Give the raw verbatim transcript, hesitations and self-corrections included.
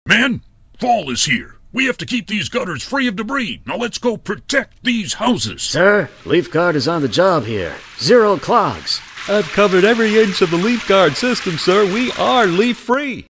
Men, fall is here. We have to keep these gutters free of debris. Now let's go protect these houses. Sir, LeafGuard is on the job here. Zero clogs. I've covered every inch of the LeafGuard system, sir. We are leaf-free.